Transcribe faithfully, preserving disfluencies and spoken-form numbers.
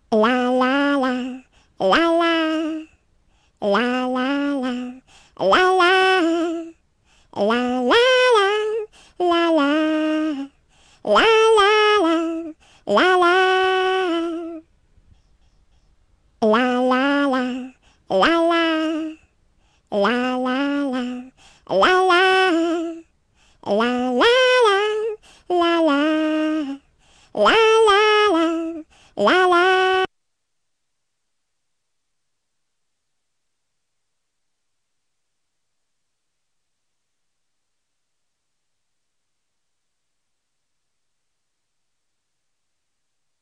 La la la, la la, la la la, la la, la la la, la la, la la la, la la, la la la, la la, la la la, la la, la la la, la la, la la la, la la.